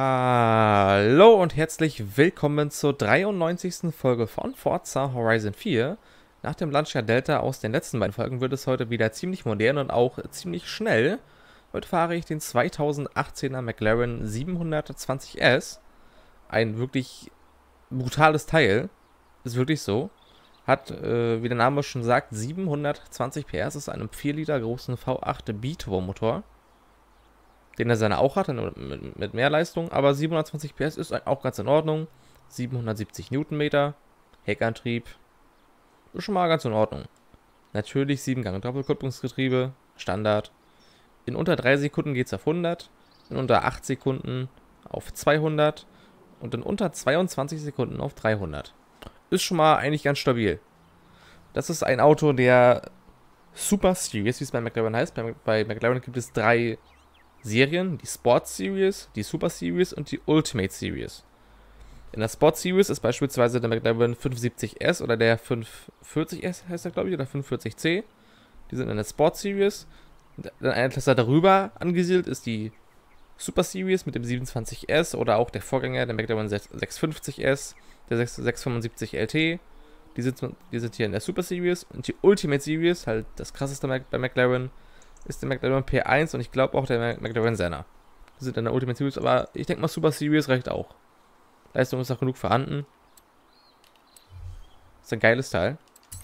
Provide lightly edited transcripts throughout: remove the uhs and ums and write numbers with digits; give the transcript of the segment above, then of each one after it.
Hallo und herzlich willkommen zur 93. Folge von Forza Horizon 4. Nach dem Lancia Delta aus den letzten beiden Folgen wird es heute wieder ziemlich modern und auch ziemlich schnell. Heute fahre ich den 2018er McLaren 720S. Ein wirklich brutales Teil. Ist wirklich so. Hat, wie der Name schon sagt, 720 PS. Ist einem 4 Liter großen V8 Biturbo-Motor, den er seine auch hat, mit mehr Leistung, aber 720 PS ist auch ganz in Ordnung. 770 Newtonmeter, Heckantrieb, ist schon mal ganz in Ordnung. Natürlich 7-Gang Doppelkupplungsgetriebe, Standard. In unter 3 Sekunden geht es auf 100, in unter 8 Sekunden auf 200 und in unter 22 Sekunden auf 300. Ist schon mal eigentlich ganz stabil. Das ist ein Auto der Super Series, wie es bei McLaren heißt. Bei McLaren gibt es 3 Serien, die Sport Series, die Super Series und die Ultimate Series. In der Sport Series ist beispielsweise der McLaren 570S oder der 540S, heißt er glaube ich, oder 540C. Die sind in der Sport Series. Dann eine Klasse darüber angesiedelt ist die Super Series mit dem 27S oder auch der Vorgänger, der McLaren 650S, der 675 LT. Die sind hier in der Super Series. Und die Ultimate Series, halt das krasseste bei McLaren, ist der McLaren P1 und ich glaube auch der McLaren Senna. Die sind in der Ultimate Series, aber ich denke mal Super Series reicht auch. Leistung ist auch genug vorhanden. Ist ein geiles Teil.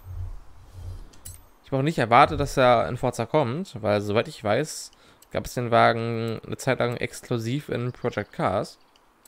Ich habe auch nicht erwartet, dass er in Forza kommt, weil soweit ich weiß, gab es den Wagen eine Zeit lang exklusiv in Project Cars.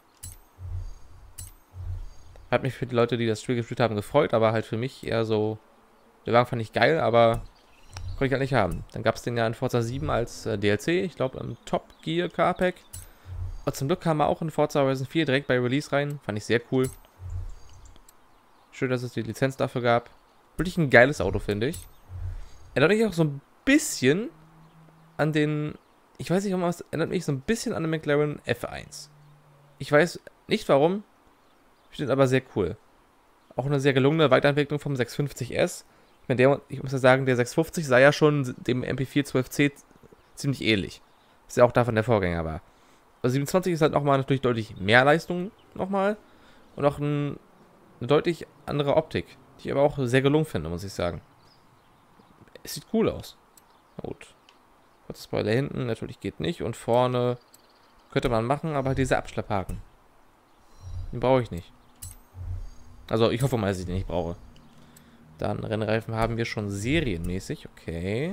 Hat mich für die Leute, die das Spiel gespielt haben, gefreut, aber halt für mich eher so, der Wagen fand ich geil, aber konnte ich halt nicht haben. Dann gab es den ja in Forza 7 als DLC, ich glaube im Top Gear Car Pack. Und zum Glück kam er auch in Forza Horizon 4 direkt bei Release rein. Fand ich sehr cool. Schön, dass es die Lizenz dafür gab. Wirklich ein geiles Auto, finde ich. Erinnert mich auch so ein bisschen an den, ich weiß nicht, warum, es erinnert mich so ein bisschen an den McLaren F1. Ich weiß nicht warum, steht aber sehr cool. Auch eine sehr gelungene Weiterentwicklung vom 650S. Ich muss ja sagen, der 650 sah ja schon dem MP4 12C ziemlich ähnlich. Was ja auch davon der Vorgänger war. Also 27 ist halt nochmal natürlich deutlich mehr Leistung nochmal. Und auch eine deutlich andere Optik. Die ich aber auch sehr gelungen finde, muss ich sagen. Es sieht cool aus. Gut. Kurzes Spoiler hinten, natürlich geht nicht. Und vorne könnte man machen, aber diese Abschlepphaken. Den brauche ich nicht. Also ich hoffe mal, dass ich den nicht brauche. Dann Rennreifen haben wir schon serienmäßig. Okay.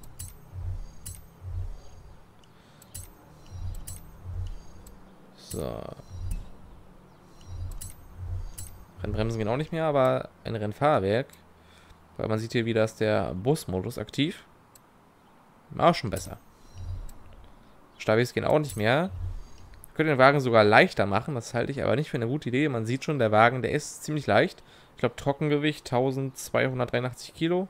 So. Rennbremsen gehen auch nicht mehr, aber ein Rennfahrwerk. Weil man sieht hier wieder, ist der Busmodus aktiv. Auch schon besser. Stabis gehen auch nicht mehr. Wir können den Wagen sogar leichter machen. Das halte ich aber nicht für eine gute Idee. Man sieht schon, der Wagen, der ist ziemlich leicht. Ich glaube, Trockengewicht 1283 Kilo.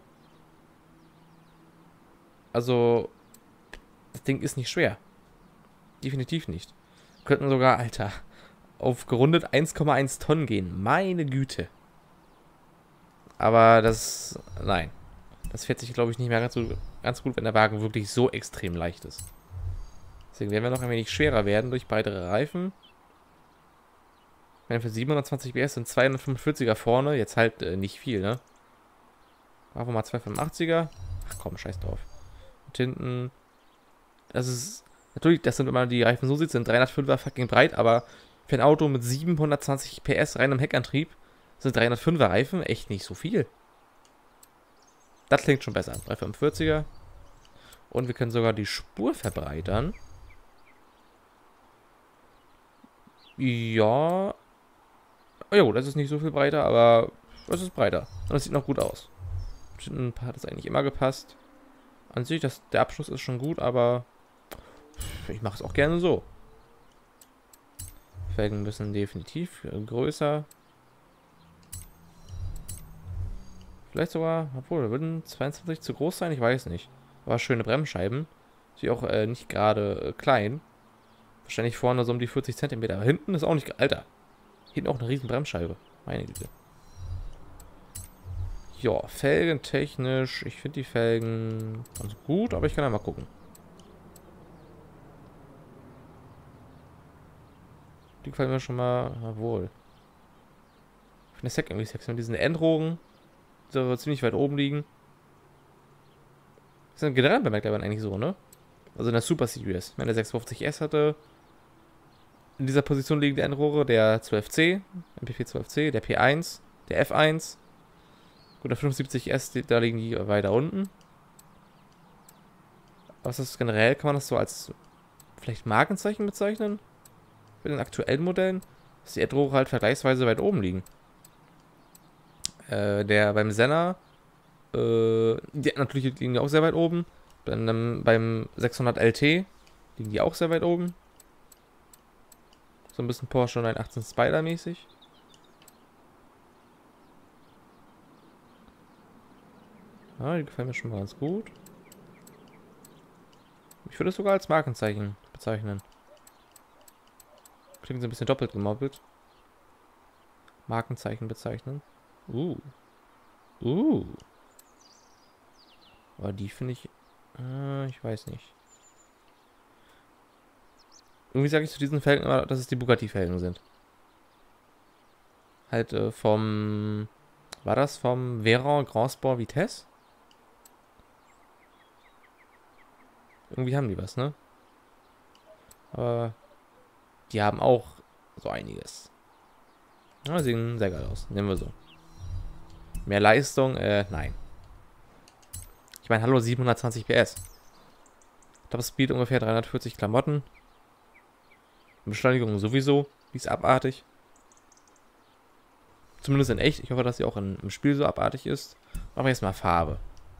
Also, das Ding ist nicht schwer. Definitiv nicht. Wir könnten sogar, Alter, auf gerundet 1,1 Tonnen gehen. Meine Güte. Aber das, nein. Das fährt sich, glaube ich, nicht mehr ganz gut, wenn der Wagen wirklich so extrem leicht ist. Deswegen werden wir noch ein wenig schwerer werden durch breitere Reifen. Ich meine, für 720 PS sind 245er vorne. Jetzt halt nicht viel, ne? Machen wir mal 285er. Ach komm, scheiß drauf. Und hinten. Das ist. Natürlich, das sind, wenn man die Reifen so sieht, sind 305er fucking breit, aber für ein Auto mit 720 PS reinem Heckantrieb sind 305er Reifen echt nicht so viel. Das klingt schon besser. 345er. Und wir können sogar die Spur verbreitern. Ja. Jo, das ist nicht so viel breiter, aber es ist breiter. Und es sieht noch gut aus. Ein paar hat es eigentlich immer gepasst. An sich, der Abschluss ist schon gut, aber ich mache es auch gerne so. Felgen müssen definitiv größer. Vielleicht sogar, obwohl, würden 22 zu groß sein, ich weiß nicht. Aber schöne Bremsscheiben. Die auch nicht gerade klein. Wahrscheinlich vorne so um die 40 cm. Aber hinten ist auch nicht. Alter. Hinten auch eine riesen Bremsscheibe. Meine Güte. Ja, felgentechnisch. Ich finde die Felgen ganz gut, aber ich kann ja mal gucken. Die gefallen mir schon mal, jawohl. Ich finde das Heck irgendwie sexy mit diesen Endrohren, die so ziemlich weit oben liegen. Das ist generell bei McLaren eigentlich so, ne? Also in der Super Series. Ich meine, der 650S hatte in dieser Position liegende Endrohre, der 12C, MP4 12C, der P1, der F1. Gut, der 75S, da liegen die weiter unten. Aber ist das generell, kann man das so als vielleicht Markenzeichen bezeichnen? Bei den aktuellen Modellen, dass die Endrohre halt vergleichsweise weit oben liegen. Der beim Senna, die natürlich liegen die auch sehr weit oben. Beim 600 LT liegen die auch sehr weit oben. So ein bisschen Porsche 918 Spider mäßig. Ja, die gefallen mir schon mal ganz gut. Ich würde es sogar als Markenzeichen bezeichnen. Klingt so ein bisschen doppelt gemoppelt. Markenzeichen bezeichnen. Aber die finde ich... ich weiß nicht. Irgendwie sage ich zu diesen Felgen immer, dass es die Bugatti-Felgen sind. Halt vom... War das vom Veyron Grand Sport Vitesse? Irgendwie haben die was, ne? Aber die haben auch so einiges. Ja, sehen sehr geil aus. Nehmen wir so. Mehr Leistung? Nein. Ich meine, hallo, 720 PS. Top Speed ungefähr 340 Klamotten. Beschleunigung sowieso. Die ist abartig. Zumindest in echt. Ich hoffe, dass sie auch im Spiel so abartig ist. Aber jetzt mal Farbe.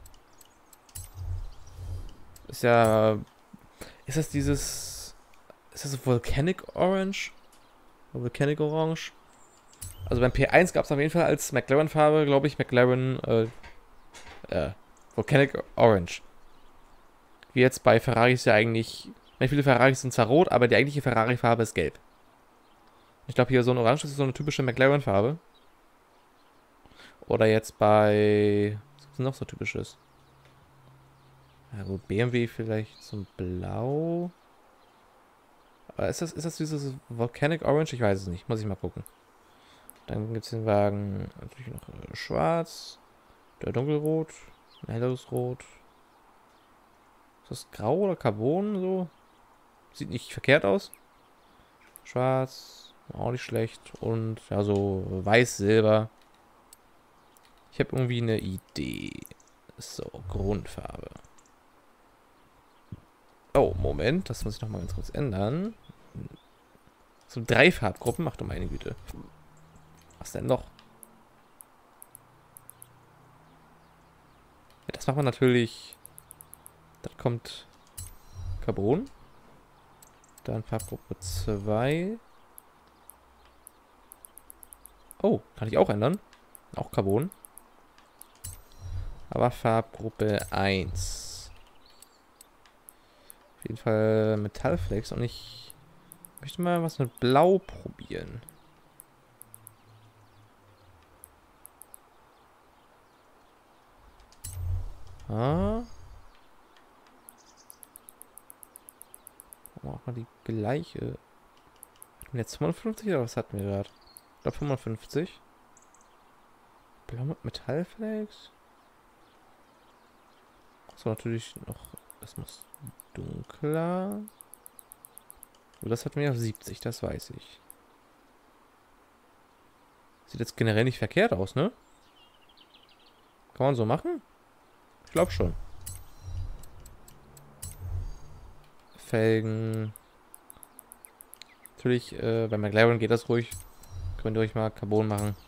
Ist ja... Ist das dieses... Ist das Volcanic Orange? Volcanic Orange? Also beim P1 gab es auf jeden Fall als McLaren-Farbe, glaube ich, McLaren Volcanic Orange. Wie jetzt bei Ferraris ja eigentlich... Viele Ferraris sind zwar rot, aber die eigentliche Ferrari-Farbe ist gelb. Ich glaube hier so ein Orange, das ist so eine typische McLaren-Farbe. Oder jetzt bei... Was ist noch so typisches? Ja gut, BMW vielleicht so ein Blau. Aber ist das dieses Volcanic Orange? Ich weiß es nicht. Muss ich mal gucken. Dann gibt es den Wagen natürlich noch schwarz. Der dunkelrot. Ein helleres Rot. Ist das grau oder Carbon so? Sieht nicht verkehrt aus. Schwarz. Auch nicht schlecht. Und ja, so weiß-silber. Ich habe irgendwie eine Idee. So, Grundfarbe. Oh, Moment. Das muss ich nochmal ganz kurz ändern. So 3 Farbgruppen. Mach doch meine Güte. Was denn noch? Ja, das macht man natürlich. Das kommt Carbon. Dann Farbgruppe 2. Oh, kann ich auch ändern. Auch Carbon. Aber Farbgruppe 1. Auf jeden Fall Metallflex. Und ich möchte mal was mit Blau probieren. Ah. Machen wir auch mal die gleiche. Hatten wir jetzt 55 oder was hatten wir gerade? Ich glaube 55. Blau mit Metallflex. So, natürlich noch. Das muss dunkler. Und das hatten wir auf 70, das weiß ich. Sieht jetzt generell nicht verkehrt aus, ne? Kann man so machen? Ich glaube schon. Felgen. Natürlich, bei McLaren geht das ruhig. Könnt ihr euch mal Carbon machen.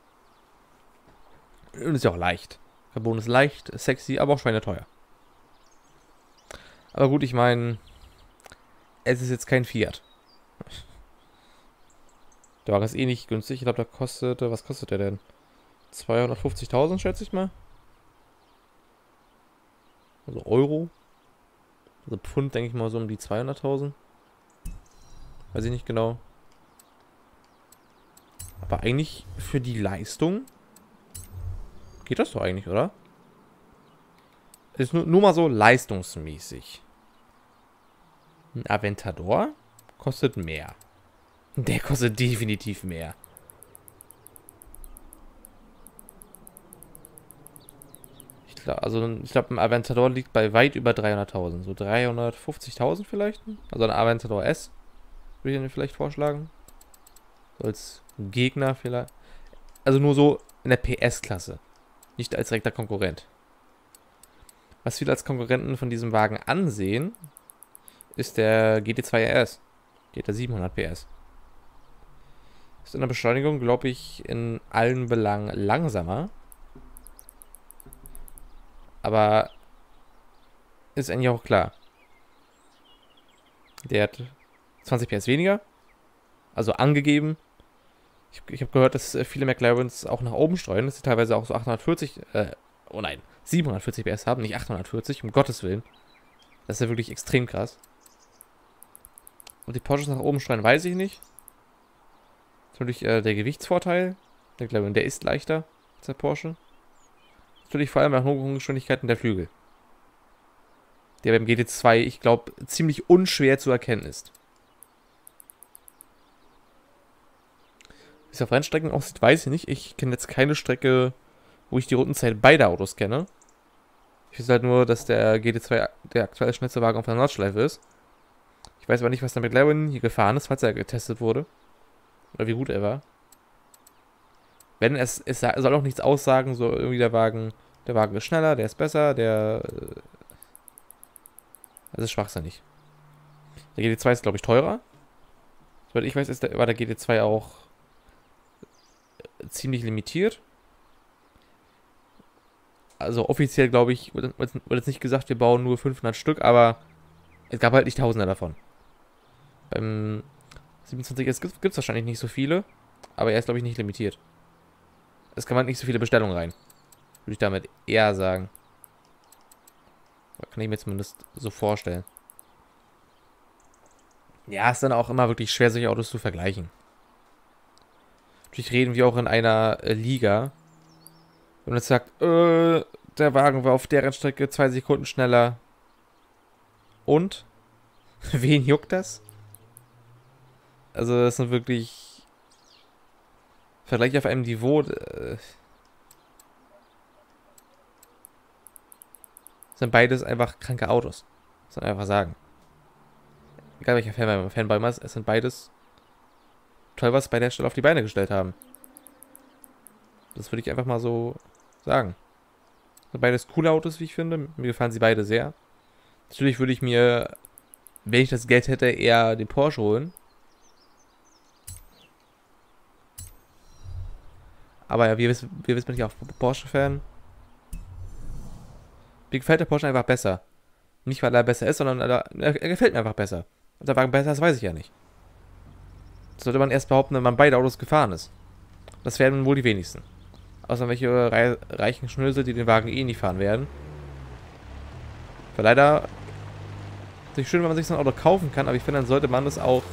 Und ist ja auch leicht. Carbon ist leicht, sexy, aber auch schweineteuer. Aber gut, ich meine, es ist jetzt kein Fiat. Der Wagen ist eh nicht günstig. Ich glaube, da kostet, was kostet der denn? 250.000, schätze ich mal. Also Euro. Also Pfund, denke ich mal, so um die 200.000. Weiß ich nicht genau. Aber eigentlich für die Leistung geht das doch eigentlich, oder? Ist nur mal so leistungsmäßig. Ein Aventador kostet mehr. Der kostet definitiv mehr. Ich glaube, ein Aventador liegt bei weit über 300.000. So 350.000 vielleicht. Also ein Aventador S würde ich Ihnen vielleicht vorschlagen. So als Gegner vielleicht. Also nur so in der PS-Klasse. Nicht als direkter Konkurrent. Was viele als Konkurrenten von diesem Wagen ansehen, ist der GT2 RS. Der hat 700 PS. Ist in der Beschleunigung, glaube ich, in allen Belangen langsamer. Aber ist eigentlich auch klar. Der hat 20 PS weniger. Also angegeben. Ich habe gehört, dass viele McLarens auch nach oben streuen, dass sie teilweise auch so 740 PS haben, nicht 840, um Gottes Willen. Das ist ja wirklich extrem krass. Und die Porsches nach oben streuen, weiß ich nicht. Natürlich der Gewichtsvorteil. Der McLaren, der ist leichter als der Porsche. Natürlich vor allem nach hohen Geschwindigkeiten der Flügel. Der beim GT2, ich glaube, ziemlich unschwer zu erkennen ist. Wie es auf Rennstrecken aussieht, weiß ich nicht. Ich kenne jetzt keine Strecke, wo ich die Rundenzeit beider Autos kenne. Ich weiß halt nur, dass der GT2 der aktuell schnellste Wagen auf der Nordschleife ist. Ich weiß aber nicht, was der McLaren hier gefahren ist, falls er getestet wurde. Oder wie gut er war. Wenn es soll auch nichts aussagen, so irgendwie der Wagen ist schneller, der ist besser, das ist schwachsinnig. Der GT2 ist, glaube ich, teurer. Soweit ich weiß, war der GT2 auch ziemlich limitiert. Also offiziell, glaube ich, wurde jetzt nicht gesagt, wir bauen nur 500 Stück, aber es gab halt nicht Tausende davon. Beim 27S gibt es wahrscheinlich nicht so viele, aber er ist, glaube ich, nicht limitiert. Es kann man nicht so viele Bestellungen rein. Würde ich damit eher sagen. Kann ich mir zumindest so vorstellen. Ja, ist dann auch immer wirklich schwer, solche Autos zu vergleichen. Natürlich reden wir auch in einer Liga. Wenn man jetzt sagt, der Wagen war auf der Rennstrecke 2 Sekunden schneller. Und? Wen juckt das? Also das sind wirklich Vergleich auf einem Niveau. Sind beides einfach kranke Autos. Muss man einfach sagen. Egal welcher Fanboy man ist, es sind beides toll, was bei der Stelle auf die Beine gestellt haben. Das würde ich einfach mal so sagen. Sind beides coole Autos, wie ich finde. Mir gefallen sie beide sehr. Natürlich würde ich mir, wenn ich das Geld hätte, eher den Porsche holen. Aber ja, wir wissen, bin ich auch Porsche-Fan. Mir gefällt der Porsche einfach besser. Nicht, weil er besser ist, sondern er gefällt mir einfach besser. Ob der Wagen besser ist, weiß ich ja nicht. Das sollte man erst behaupten, wenn man beide Autos gefahren ist. Das werden wohl die wenigsten. Außer welche reichen Schnösel, die den Wagen eh nicht fahren werden. Weil leider ist es schön, wenn man sich so ein Auto kaufen kann, aber ich finde, dann sollte man das auch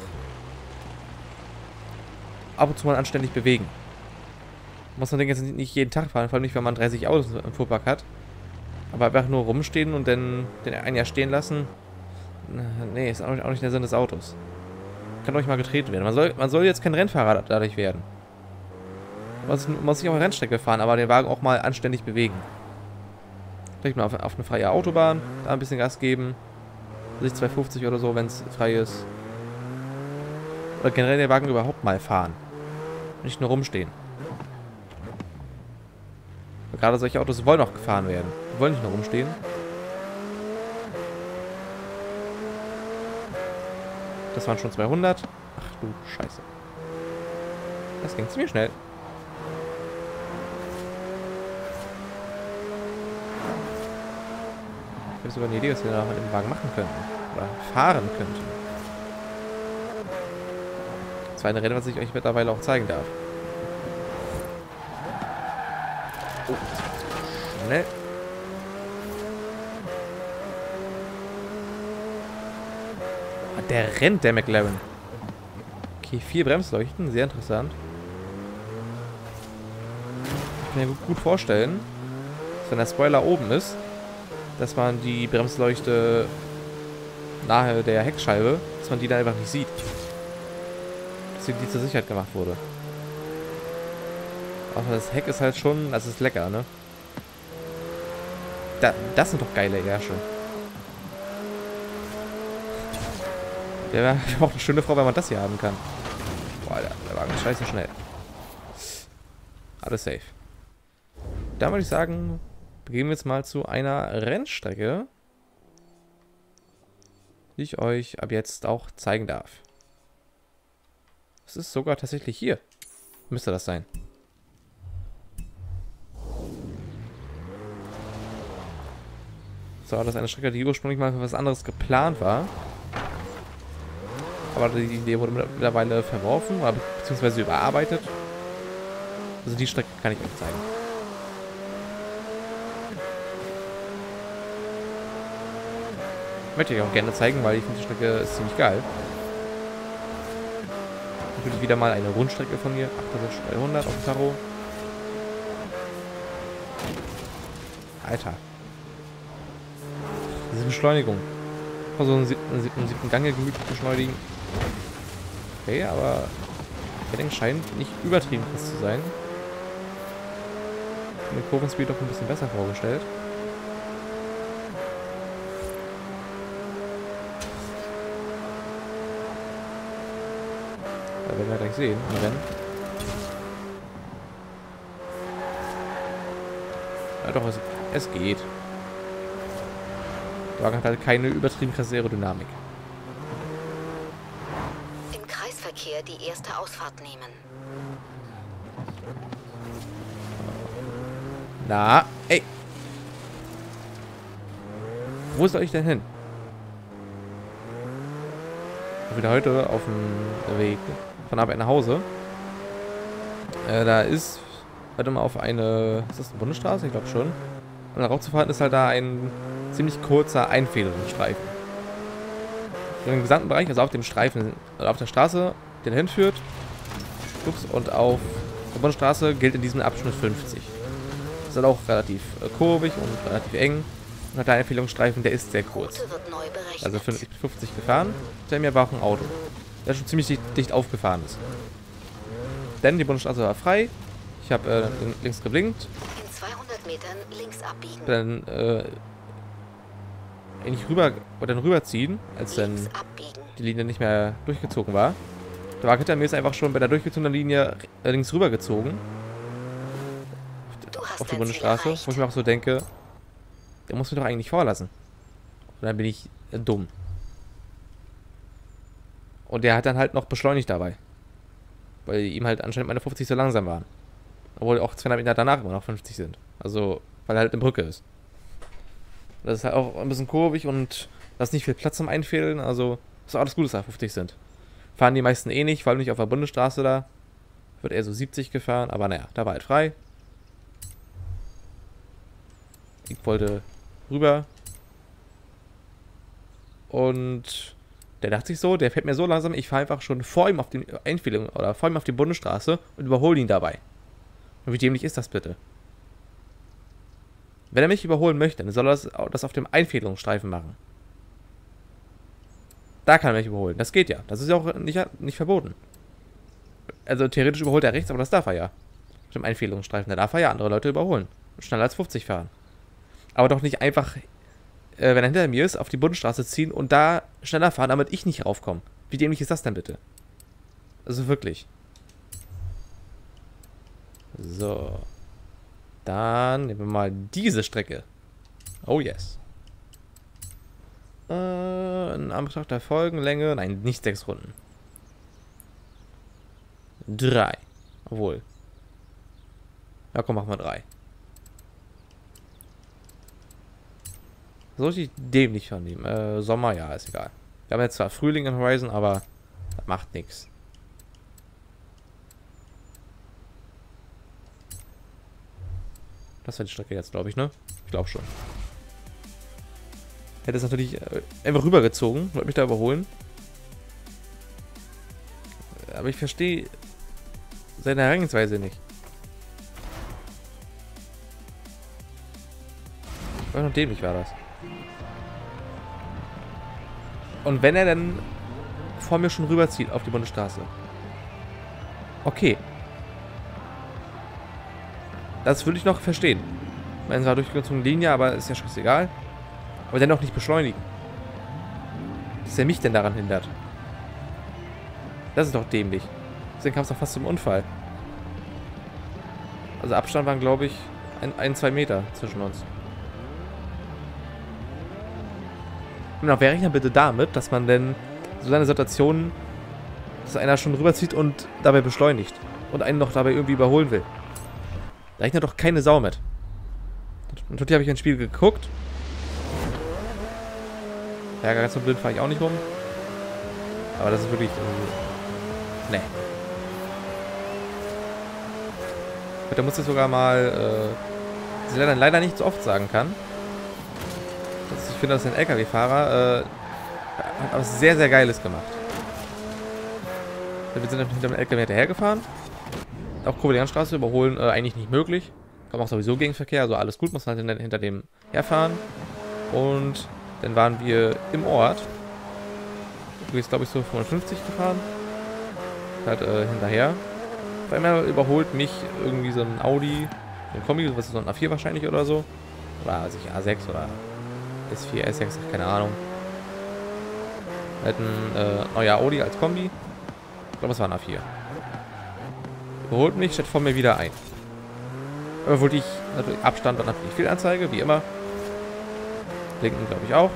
ab und zu mal anständig bewegen. Muss man den jetzt nicht jeden Tag fahren, vor allem nicht, wenn man 30 Autos im Fuhrpark hat. Aber einfach nur rumstehen und dann den einen Jahr stehen lassen. Nee, ist auch nicht der Sinn des Autos. Kann euch mal getreten werden. Man soll jetzt kein Rennfahrer dadurch werden. Man muss nicht auf eine Rennstrecke fahren, aber den Wagen auch mal anständig bewegen. Vielleicht mal auf eine freie Autobahn, da ein bisschen Gas geben. Sich 250 oder so, wenn es frei ist. Oder generell den Wagen überhaupt mal fahren. Nicht nur rumstehen. Weil gerade solche Autos wollen auch gefahren werden. Die wollen nicht nur rumstehen. Das waren schon 200. Ach du Scheiße. Das ging ziemlich schnell. Ich habe sogar eine Idee, was wir da mit dem Wagen machen könnten. Oder fahren könnten. Das war eine Rennen, was ich euch mittlerweile auch zeigen darf. Oh, schnell. Der rennt, der McLaren. Okay, 4 Bremsleuchten, sehr interessant. Ich kann mir gut vorstellen, dass wenn der Spoiler oben ist, dass man die Bremsleuchte nahe der Heckscheibe, dass man die dann einfach nicht sieht. die zur Sicherheit gemacht wurde. Aber das Heck ist halt schon, das ist lecker, ne? Das sind doch geile Ärsche. Wäre auch eine schöne Frau, wenn man das hier haben kann. Boah, der Wagen ist scheiße schnell. Alles safe. Dann würde ich sagen, begeben wir jetzt mal zu einer Rennstrecke, die ich euch ab jetzt auch zeigen darf. Es ist sogar tatsächlich hier. Müsste das sein. So, das ist eine Strecke, die ursprünglich mal für was anderes geplant war. Aber die Idee wurde mittlerweile verworfen, beziehungsweise überarbeitet. Also die Strecke kann ich euch zeigen. Möchte ich auch gerne zeigen, weil ich finde, die Strecke ist ziemlich geil. Natürlich wieder mal eine Rundstrecke von mir. 8200 auf dem Tacho. Alter. Diese Beschleunigung. So einen siebten Gang hier gemütlich beschleunigen. Okay, aber der Ding scheint nicht übertrieben krass zu sein. Den Kurvenspeed doch ein bisschen besser vorgestellt. Da werden wir gleich sehen im Rennen. Ja doch, es geht. Der Wagen hat halt keine übertrieben krasse Aerodynamik. Im Kreisverkehr die erste Ausfahrt nehmen. Na, ey. Wo soll ich denn hin? Wieder heute auf dem Weg von Arbeit nach Hause. Da ist, warte mal, auf eine, ist das eine Bundesstraße? Ich glaube schon. Und darauf zu fahren ist halt da ein ziemlich kurzer Einfädelungsstreifen. Im gesamten Bereich, also auf dem Streifen, auf der Straße, der dahin führt. Ups, und auf der Bundesstraße gilt in diesem Abschnitt 50. Das ist halt auch relativ kurvig und relativ eng. Und der Einfädelungsstreifen, der ist sehr kurz. Also ich bin 50 gefahren, hinter mir war auch ein Auto, der schon ziemlich dicht aufgefahren ist. Denn die Bundesstraße war frei. Ich habe links geblinkt. In 200 Metern links abbiegen. Dann eigentlich rüberziehen, als dann die Linie nicht mehr durchgezogen war. Der Wagen hinter mir ist einfach schon bei der durchgezogenen Linie links rübergezogen. Auf die Bundesstraße, wo ich mir auch so denke, der muss mich doch eigentlich vorlassen. Und dann bin ich dumm. Und der hat dann halt noch beschleunigt dabei. Weil ihm halt anscheinend meine 50 so langsam waren. Obwohl auch 200 Meter danach immer noch 50 sind. Also, weil er halt eine Brücke ist. Das ist halt auch ein bisschen kurvig und da ist nicht viel Platz zum Einfädeln. Also, ist auch alles gut, dass da 50 sind. Fahren die meisten eh nicht, vor allem nicht auf der Bundesstraße da. Wird eher so 70 gefahren, aber naja, da war halt frei. Ich wollte rüber. Und der dachte sich so, der fährt mir so langsam, ich fahre einfach schon vor ihm auf die Einfädelung oder vor ihm auf die Bundesstraße und überhole ihn dabei. Und wie dämlich ist das bitte? Wenn er mich überholen möchte, dann soll er das auf dem Einfädelungsstreifen machen. Da kann er mich überholen. Das geht ja. Das ist ja auch nicht verboten. Also theoretisch überholt er rechts, aber das darf er ja. Auf dem Einfädelungsstreifen. Da darf er ja andere Leute überholen. Schneller als 50 fahren. Aber doch nicht einfach, wenn er hinter mir ist, auf die Bundesstraße ziehen und da schneller fahren, damit ich nicht raufkomme. Wie dämlich ist das denn bitte? Also wirklich. So. Dann nehmen wir mal diese Strecke. Oh yes. In Anbetracht der Folgenlänge. Nein, nicht 6 Runden. 3. Obwohl. Ja, komm, machen wir 3. So richtig dämlich von ihm. Sommer, ja, ist egal. Wir haben jetzt zwar Frühling in Horizon, aber das macht nichts. Das war die Strecke jetzt, glaube ich, ne? Ich glaube schon. Hätte es natürlich einfach rübergezogen, wollte mich da überholen. Aber ich verstehe seine Herangehensweise nicht. War noch dämlich, war das. Und wenn er dann vor mir schon rüberzieht auf die Bundesstraße, Okay. Das würde ich noch verstehen. Ich meine, es war durchgezogene Linie, aber ist ja scheißegal. Aber dennoch nicht beschleunigen. Dass er mich denn daran hindert. Das ist doch dämlich. Deswegen kam es doch fast zum Unfall. Also Abstand waren, glaube ich, 2 Meter zwischen uns. Genau, wer rechnet bitte damit, dass man denn so eine Situation, dass einer schon rüberzieht und dabei beschleunigt und einen noch dabei irgendwie überholen will? Da rechnet doch keine Sau mit. Natürlich habe ich ein Spiel geguckt. Ja, ganz so blind fahre ich auch nicht rum. Aber das ist wirklich... nee. Da muss ich sogar mal... was ich leider nicht so oft sagen kann. Ich finde, dass ein LKW-Fahrer hat was sehr, sehr Geiles gemacht. Wir sind hinter dem LKW hinterhergefahren. Auch Kurve-Straße überholen eigentlich nicht möglich. Kommt auch sowieso Gegenverkehr, also alles gut, muss man halt hinter dem herfahren. Und dann waren wir im Ort. Du bist, glaube ich, so 55 gefahren. Halt hinterher. Auf einmal überholt mich irgendwie so ein Audi, ein Kombi, was ist so ein A4 wahrscheinlich oder so. Oder also A6 oder S4, S6, keine Ahnung. Halt ein neuer Audi als Kombi. Ich glaube, es war ein A4. Überholt mich, stellt vor mir wieder ein. Aber wollte ich natürlich Abstand und natürlich Fehlanzeige, wie immer. Blinken, glaube ich, auch.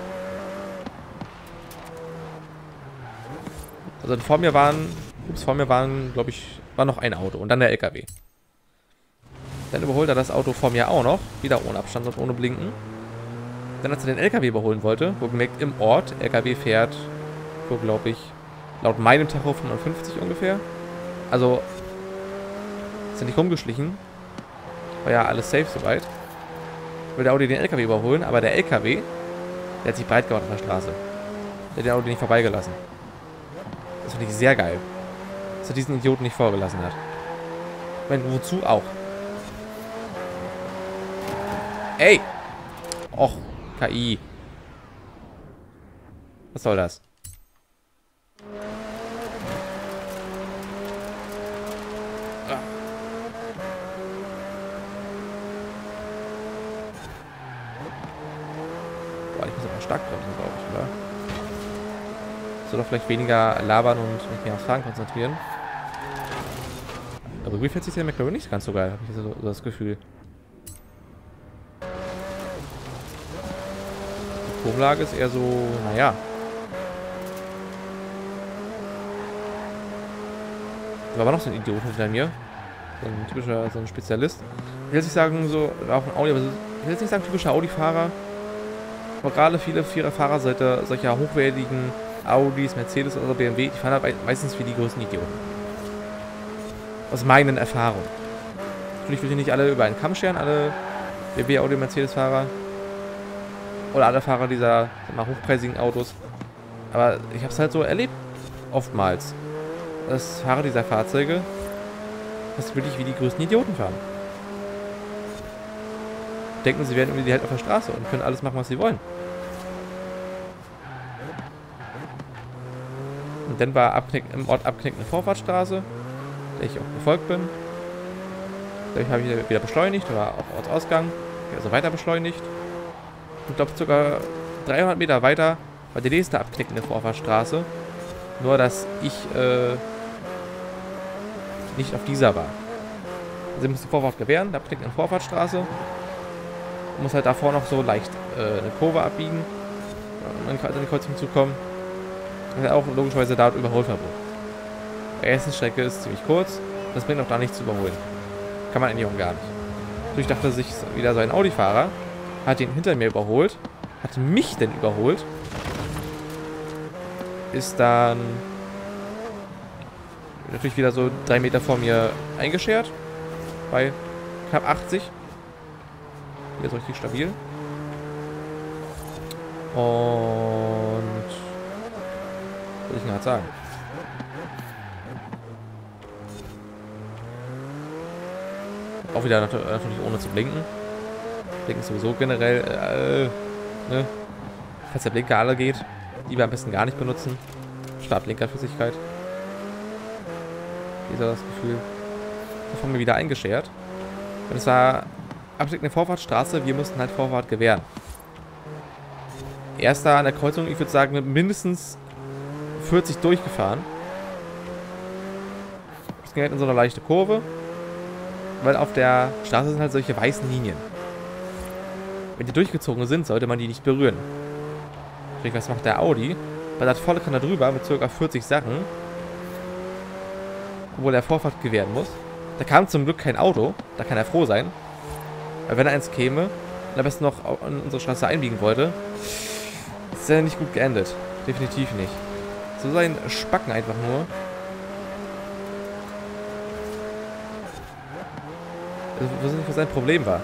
Also vor mir waren, glaube ich, war noch ein Auto und dann der LKW. Dann überholt er das Auto vor mir auch noch, wieder ohne Abstand und ohne Blinken. Dann, als er den LKW überholen wollte, wo gemerkt im Ort, LKW fährt, so glaube ich, laut meinem Tacho 55 ungefähr. Also, ist ja nicht rumgeschlichen. War ja alles safe soweit. Will der Audi den LKW überholen, aber der LKW, der hat sich breit gemacht auf der Straße. Der hat den Audi nicht vorbeigelassen. Das finde ich sehr geil. Dass er diesen Idioten nicht vorgelassen hat. Ich meine, wozu auch? Ey! Och, KI. Was soll das? Boah, ich muss aber stark bremsen, glaube ich, oder? Ich soll doch vielleicht weniger labern und mich mehr aufs Fahren konzentrieren. Aber irgendwie fährt sich der McLaren nicht ganz so geil, habe ich so das Gefühl. Die Kurvenlage ist eher so, naja. Da war aber noch so ein Idiot hinter mir. So ein typischer, so ein Spezialist. Ich will jetzt nicht sagen, so, auch ein Audi, aber ich will jetzt nicht sagen, typischer Audi-Fahrer. Aber gerade viele Viererfahrer solcher hochwertigen Audis, Mercedes oder BMW, die fahren halt meistens wie die größten Idioten. Aus meinen Erfahrungen. Natürlich will ich nicht alle über einen Kamm scheren, alle BMW, Audi, Mercedes-Fahrer. Oder alle Fahrer dieser mal, hochpreisigen Autos. Aber ich habe es halt so erlebt, oftmals, dass Fahrer dieser Fahrzeuge fast wirklich wie die größten Idioten fahren. Denken, sie werden irgendwie halt auf der Straße und können alles machen, was sie wollen. Und dann war im Ort Abknick eine Vorfahrtsstraße, der ich auch gefolgt bin. Dadurch habe ich wieder beschleunigt, war auf Ortsausgang, also weiter beschleunigt. Und glaube sogar 300 Meter weiter war die nächste abknickende Vorfahrtsstraße. Nur, dass ich nicht auf dieser war. Also ich muss die Vorfahrt gewähren, der abknickende Vorfahrtsstraße. Muss halt davor noch so leicht eine Kurve abbiegen, um in die Kreuzung zu kommen. Und auch logischerweise da Überholverbot. Die erste Strecke ist ziemlich kurz, das bringt auch da nichts zu überholen. Kann man eigentlich auch gar nicht. Natürlich dachte sich wieder so ein Audi-Fahrer, hat ihn hinter mir überholt, hat mich denn überholt, ist dann natürlich wieder so 3 Meter vor mir eingeschert, bei knapp 80. Hier ist richtig stabil. Und was soll ich denn gerade sagen? Auch wieder natürlich ohne zu blinken. Blinken sowieso generell, ne? Falls der Blinker alle geht, lieber am besten gar nicht benutzen. Startblinkerflüssigkeit. das Gefühl, von mir wieder eingeschert. Und es war absolut eine Vorfahrtsstraße, wir mussten halt Vorfahrt gewähren. Erster an der Kreuzung, ich würde sagen, mit mindestens 40 durchgefahren. Es ging halt in so eine leichte Kurve, weil auf der Straße sind halt solche weißen Linien. Wenn die durchgezogen sind, sollte man die nicht berühren. Sprich, was macht der Audi? Ballert volle Kanne drüber mit ca. 40 Sachen, obwohl er Vorfahrt gewähren muss. Da kam zum Glück kein Auto, da kann er froh sein. Weil wenn er eins käme und am besten noch in unsere Straße einbiegen wollte, ist er nicht gut geendet. Definitiv nicht. So sein Spacken einfach nur. Also, ich weiß nicht, was sein Problem war.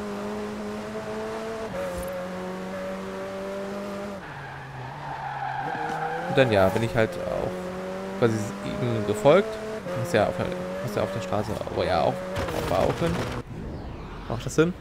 Und dann ja, bin ich halt auch quasi ihm gefolgt. Muss ja auf der Straße, aber ja auch hin. Macht das Sinn?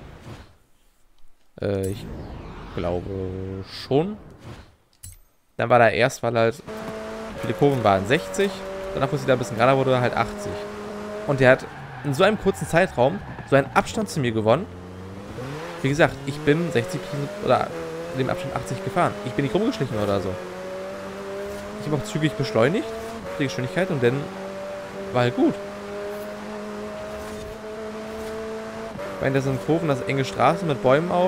Ich glaube schon. Dann war da erst, weil halt viele Kurven waren 60. Danach, wo es wieder ein bisschen gerader wurde, halt 80. Und der hat in so einem kurzen Zeitraum so einen Abstand zu mir gewonnen. Wie gesagt, ich bin 60 oder in dem Abstand 80 gefahren. Ich bin nicht rumgeschlichen oder so. Ich habe auch zügig beschleunigt, die Geschwindigkeit, und dann war halt gut. Ich meine, das sind Kurven, das ist enge Straße mit Bäumen auch.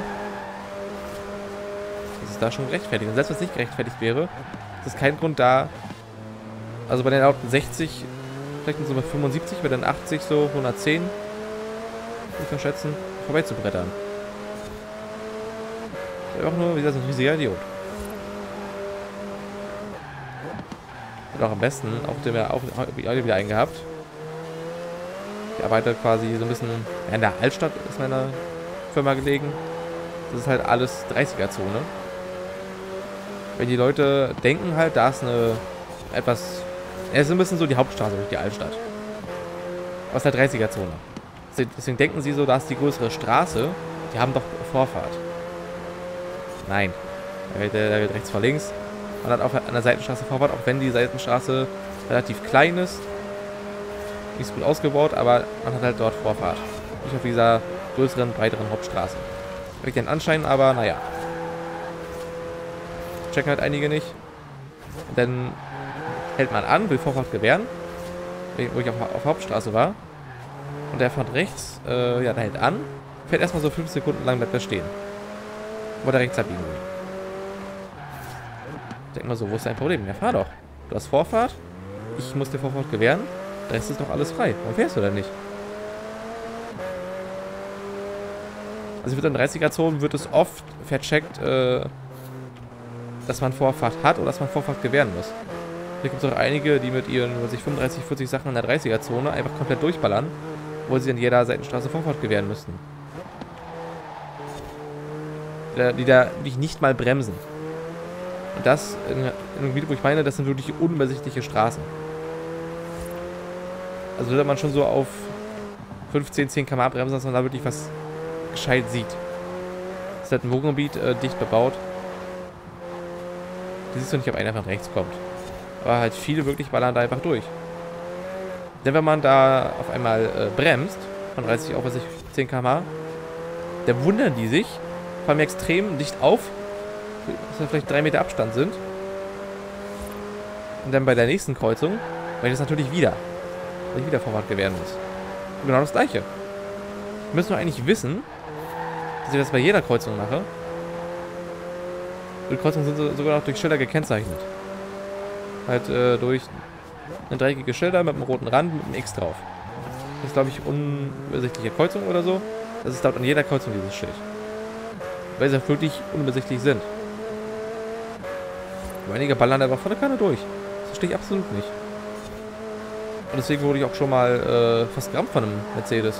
Das ist da schon gerechtfertigt. Und selbst wenn es nicht gerechtfertigt wäre, ist das kein Grund da. Also bei den Autos 60, vielleicht so mit 75, bei den 80 so 110, ich verschätzen, vorbei zu brettern. Einfach nur, wie gesagt, ein riesiger Idiot. Und auch am besten, auch dem ja auch wieder eingehabt. Ich arbeite quasi so ein bisschen in der Altstadt, ist meine Firma gelegen. Das ist halt alles 30er-Zone. Wenn die Leute denken halt, da ist eine etwas... Es ist ein bisschen so die Hauptstraße durch die Altstadt. Aus der 30er-Zone. Deswegen denken sie so, da ist die größere Straße. Die haben doch Vorfahrt. Nein. Da wird rechts vor links. Man hat auch an der Seitenstraße Vorfahrt, auch wenn die Seitenstraße relativ klein ist. Nicht so gut ausgebaut, aber man hat halt dort Vorfahrt. Nicht auf dieser größeren, breiteren Hauptstraße. Weckt den Anschein, aber naja. Checken halt einige nicht. Und dann hält man an, will Vorfahrt gewähren. Wo ich auf Hauptstraße war. Und der von rechts, ja, der hält an. Fährt erstmal so 5 Sekunden lang, bleibt er stehen. Wo der rechts abbiegen will. Ich denke mal so, wo ist dein Problem? Ja, fahr doch. Du hast Vorfahrt. Ich muss dir Vorfahrt gewähren. Der Rest ist doch alles frei. Warum fährst du denn nicht? Also in 30er-Zonen wird es oft vercheckt, dass man Vorfahrt hat oder dass man Vorfahrt gewähren muss. Hier gibt es auch einige, die mit ihren 35, 40 Sachen in der 30er-Zone einfach komplett durchballern, wo sie in jeder Seitenstraße Vorfahrt gewähren müssten. Die da nicht mal bremsen. Und das in einem Gebiet, wo ich meine, das sind wirklich unübersichtliche Straßen. Also würde man schon so auf 15, 10 km/h bremsen, dass man da wirklich was gescheit sieht. Das ist halt ein Wohngebiet, dicht bebaut. Da siehst du nicht, ob einer von rechts kommt. Aber halt viele wirklich ballern da einfach durch. Denn wenn man da auf einmal bremst, von 30 auf 10 km/h, dann wundern die sich, vor allem extrem dicht auf, dass da vielleicht 3 Meter Abstand sind. Und dann bei der nächsten Kreuzung, weil ich das natürlich wieder Vorfahrt gewähren muss. Und genau das gleiche. Wir müssen nur eigentlich wissen, dass ich das bei jeder Kreuzung mache. Und die Kreuzungen sind sogar noch durch Schilder gekennzeichnet. Halt durch eine dreieckige Schilder mit einem roten Rand mit einem X drauf. Das ist, glaube ich, unübersichtliche Kreuzung oder so. Das ist dort an jeder Kreuzung dieses Schild. Weil sie wirklich unübersichtlich sind. Aber einige ballern einfach volle Kanne durch. Das verstehe ich absolut nicht. Und deswegen wurde ich auch schon mal fast gerammt von einem Mercedes.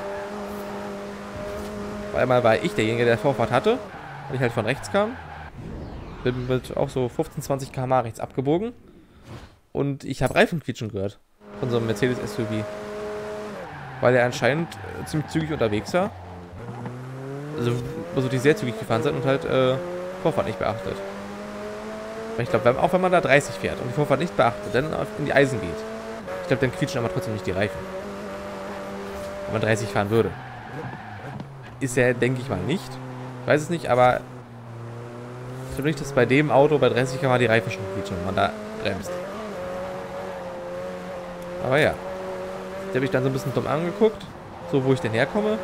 Weil einmal war ich derjenige, der Vorfahrt hatte, weil ich halt von rechts kam. Bin mit auch so 15, 20 km/h rechts abgebogen. Und ich habe Reifenquietschen gehört. Von so einem Mercedes SUV. Weil er anscheinend ziemlich zügig unterwegs war. Also die sehr zügig gefahren sind und halt Vorfahrt nicht beachtet. Weil ich glaube, auch wenn man da 30 fährt und die Vorfahrt nicht beachtet, dann in die Eisen geht. Ich glaube, dann quietschen aber trotzdem nicht die Reifen. wenn man 30 fahren würde. Ist ja, denke ich mal, nicht. Ich weiß es nicht, aber ich glaube nicht, dass bei dem Auto bei 30 km/h die Reifen schon quietschen, wenn man da bremst. Aber ja. Die habe ich dann so ein bisschen dumm angeguckt. So, wo ich denn herkomme.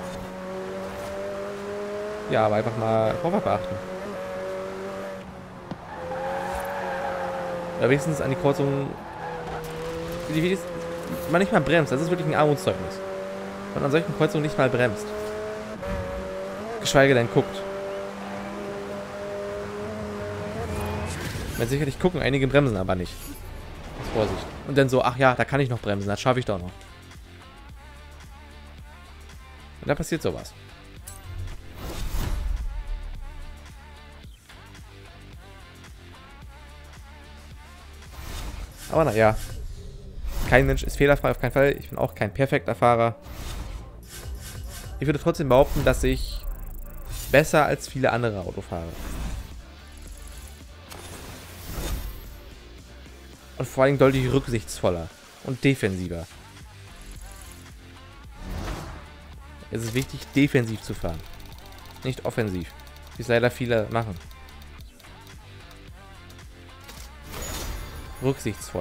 Ja, aber einfach mal Vorfahrt beachten. Oder wenigstens an die Kreuzung. Man nicht mal bremst. Das ist wirklich ein Armutszeugnis. Wenn man an solchen Kreuzungen nicht mal bremst. Geschweige denn guckt. Man sicherlich gucken, einige bremsen aber nicht. Aus Vorsicht. Und dann so, ach ja, da kann ich noch bremsen, das schaffe ich doch noch. Und da passiert sowas. Aber naja. Kein Mensch ist fehlerfrei, auf keinen Fall. Ich bin auch kein perfekter Fahrer. Ich würde trotzdem behaupten, dass ich besser als viele andere Auto fahre. Und vor allem deutlich rücksichtsvoller und defensiver. Es ist wichtig, defensiv zu fahren. Nicht offensiv. Wie es leider viele machen. Rücksichtsvoll.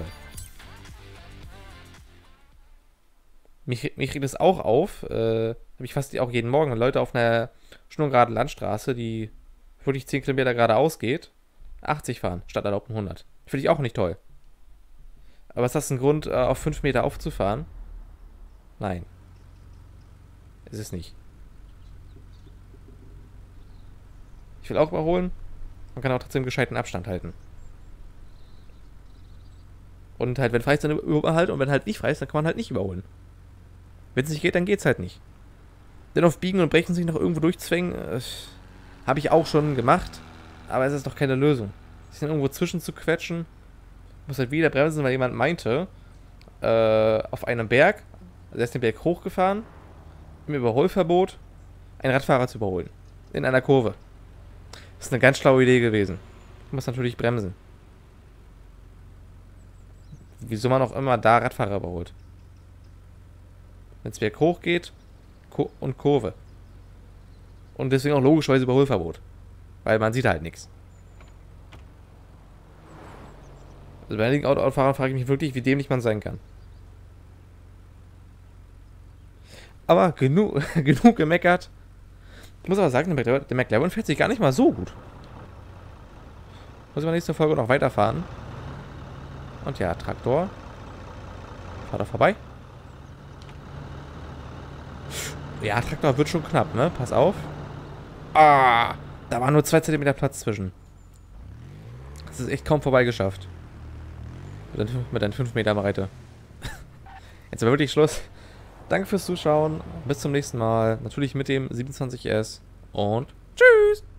Mich regt es auch auf, habe ich fast auch jeden Morgen, wenn Leute auf einer schnurgeraden Landstraße, die wirklich 10 Kilometer geradeaus geht, 80 fahren, statt erlaubten 100. Finde ich auch nicht toll. Aber ist das ein Grund, auf 5 Meter aufzufahren? Nein. Ist es nicht. Ich will auch überholen. Man kann auch trotzdem gescheiten Abstand halten. Und halt, wenn frei ist, dann überholen. Und wenn halt nicht frei ist, dann kann man halt nicht überholen. Wenn es nicht geht, dann geht's halt nicht. Denn auf Biegen und Brechen sich noch irgendwo durchzwängen, habe ich auch schon gemacht. Aber es ist doch keine Lösung. Sich dann irgendwo zwischen zu quetschen. Muss halt wieder bremsen, weil jemand meinte, auf einem Berg, also er ist den Berg hochgefahren, im Überholverbot, einen Radfahrer zu überholen. In einer Kurve. Das ist eine ganz schlaue Idee gewesen. Ich muss natürlich bremsen. Wieso man auch immer da Radfahrer überholt. Wenn es Berg hoch geht und Kurve. Und deswegen auch logischerweise Überholverbot. Weil man sieht halt nichts. Also bei einigen Autofahrern frage ich mich wirklich, wie dämlich man sein kann. Aber genug gemeckert. Ich muss aber sagen, der McLaren fährt sich gar nicht mal so gut. Muss ich in der nächsten Folge noch weiterfahren. Und ja, Traktor. Fahr da vorbei. Ja, Traktor wird schon knapp, ne? Pass auf. Ah, da war nur 2 cm Platz zwischen. Das ist echt kaum vorbeigeschafft. Mit deinen 5 Meter Breite. Jetzt aber wirklich Schluss. Danke fürs Zuschauen. Bis zum nächsten Mal. Natürlich mit dem 27S. Und tschüss.